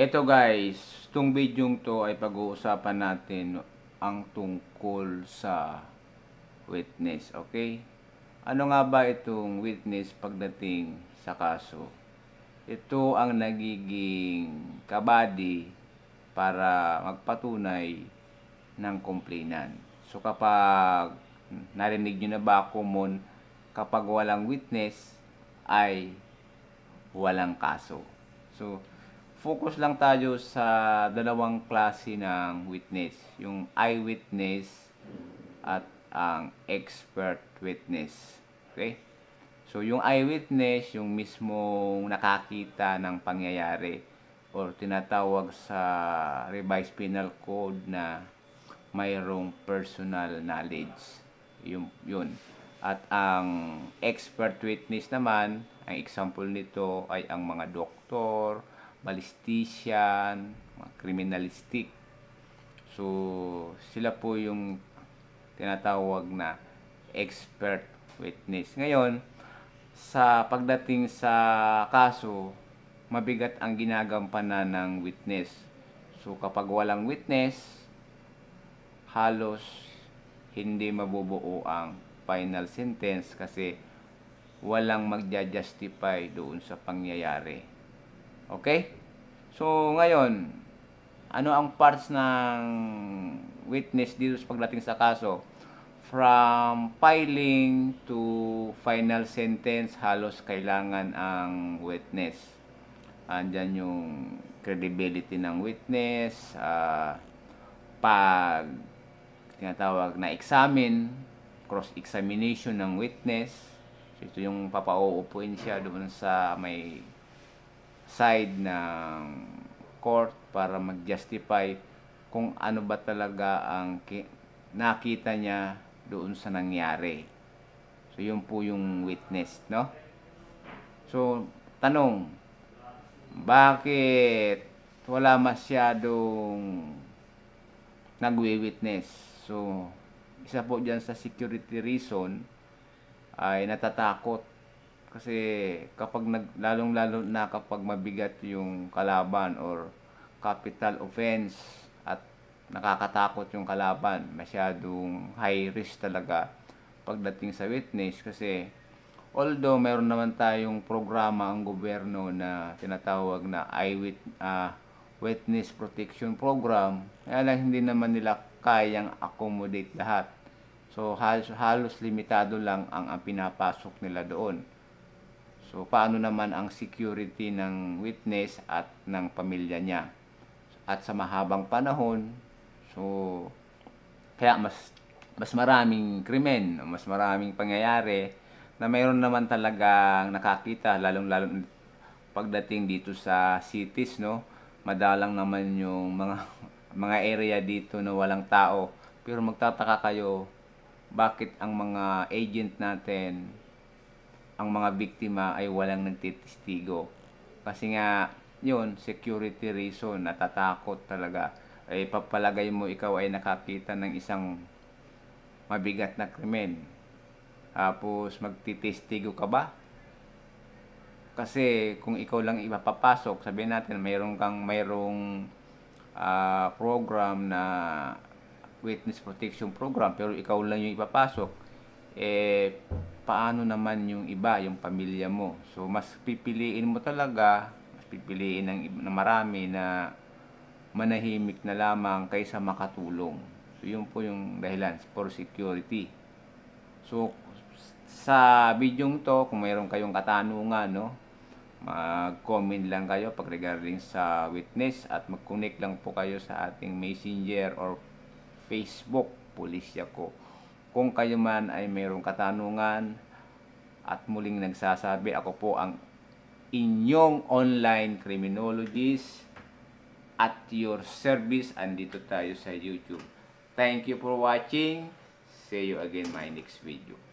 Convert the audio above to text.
Eto guys, itong video to ay pag-uusapan natin ang tungkol sa witness, okay? Ano nga ba itong witness pagdating sa kaso? Ito ang nagiging kabady para magpatunay ng complainant. So kapag narinig nyo na ba common, kapag walang witness ay walang kaso. So focus lang tayo sa dalawang klase ng witness, yung eyewitness at ang expert witness. Okay? So yung eyewitness, yung mismong nakakita ng pangyayari or tinatawag sa revised penal code na mayroong personal knowledge. Yun. At ang expert witness naman, ang example nito ay ang mga doktor, balistician, mga criminalistic. So, sila po yung tinatawag na expert witness. Ngayon, sa pagdating sa kaso, mabigat ang ginagampanan ng witness. So, kapag walang witness, halos hindi mabubuo ang final sentence kasi walang magja-justify doon sa pangyayari. Okay? So, ngayon, ano ang parts ng witness dito sa pagdating sa kaso? From filing to final sentence, halos kailangan ang witness. Andyan yung credibility ng witness, pag tinatawag na examine, cross-examination ng witness. So, ito yung papauupuin siya doon sa may side ng court para mag-justify kung ano ba talaga ang nakita niya doon sa nangyari. So, yun po yung witness, no? So, tanong, bakit wala masyadong nagwi-witness? So, isa po dyan sa security reason ay natatakot. Kasi kapag lalong-lalo na kapag mabigat yung kalaban or capital offense at nakakatakot yung kalaban, masyadong high risk talaga pagdating sa witness. Kasi although meron naman tayong programa ang gobyerno na tinatawag na witness protection program, kaya lang hindi naman nila kayang accommodate lahat. So halos limitado lang ang pinapasok nila doon. So, paano naman ang security ng witness at ng pamilya niya? At sa mahabang panahon, so, kaya mas maraming krimen, mas maraming pangyayari na mayroon naman talagang nakakita, lalong-lalo pagdating dito sa cities, no? Madalang naman yung mga area dito na walang tao. Pero magtataka kayo, bakit ang mga agent natin, ang mga biktima ay walang nagtitistigo. Kasi nga, yun, security reason, natatakot talaga. Ay papalagay mo ikaw ay nakakita ng isang mabigat na krimen. Tapos magtitistigo ka ba? Kasi kung ikaw lang ipapapasok, sabihin natin mayroong program na witness protection program pero ikaw lang yung ipapasok, paano naman yung iba, yung pamilya mo? So, mas pipiliin mo talaga, mas pipiliin ng marami na manahimik na lamang kaysa makatulong. So, yun po yung dahilan for security. So, sa video to, kung mayroon kayong katanungan, no, mag-comment lang kayo pag regarding sa witness at mag-connect lang po kayo sa ating Messenger or Facebook, Pulisya Ko. Kung kayo man ay mayroong katanungan at muling nagsasabi, ako po ang inyong online criminologist at your service. Andito tayo sa YouTube. Thank you for watching. See you again my next video.